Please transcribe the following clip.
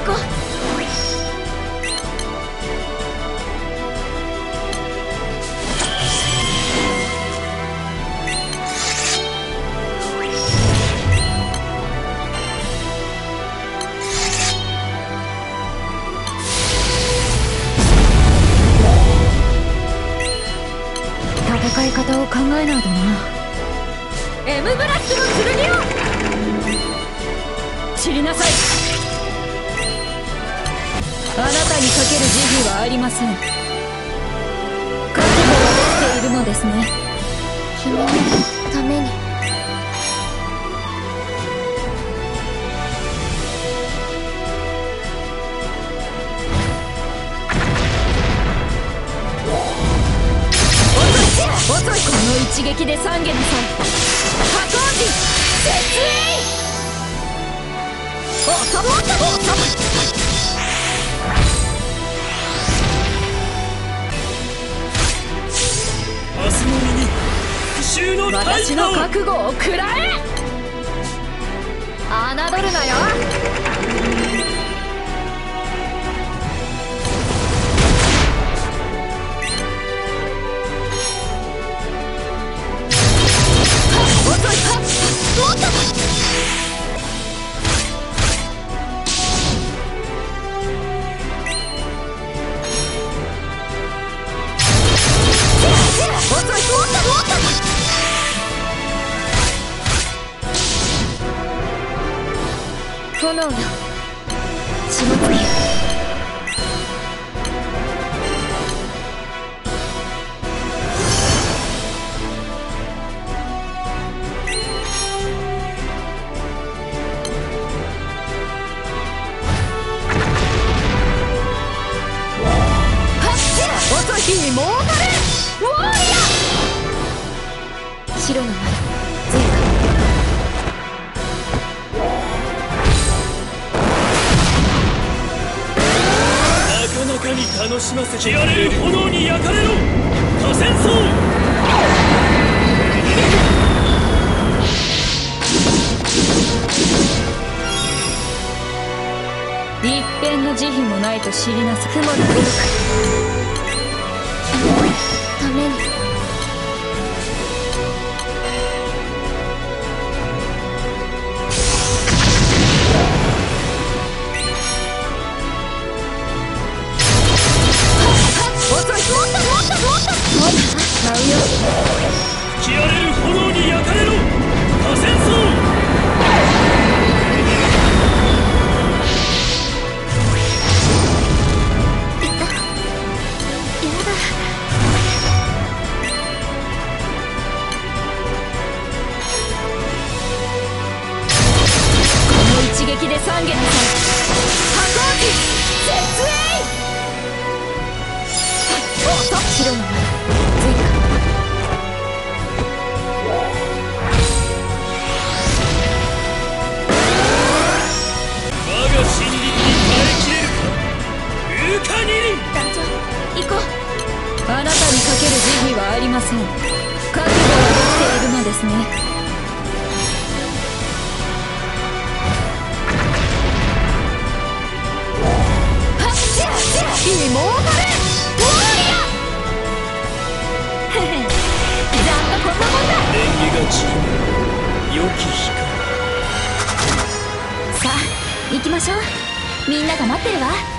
こう。 戦い方を考えないとな。 エムブラックの剣を散りなさい。あなたにかける慈悲はありません。覚悟はできているのですね。 君のために。 遅い。この一撃で懺悔なさい。破壊時絶縁。おっともっともっと。 明日の身に復讐の対私の覚悟を食らえ。侮るなよ。 炎よ、血のつけ。 遅きにもうかれウォーリア。 白の丸全開。 なかなかに楽しませてやれる。炎に焼かれろ河川層。 一片の慈悲もないと知りなさい。 雲の努力、君のために。 吹き荒れる炎に焼かれろ河川層。 この一撃で懺悔なさい。破壊時絶縁。おっと白の丸全開。 我が真理に耐えきれるかウーカニリン。 団長、行こう。 あなたにかける慈悲はありません。覚悟はできているのですね。イモータルウォーリア。へへ、ざっとこんなもんだ。 縁起が散る良き光。 さあ行きましょう。みんなが待ってるわ。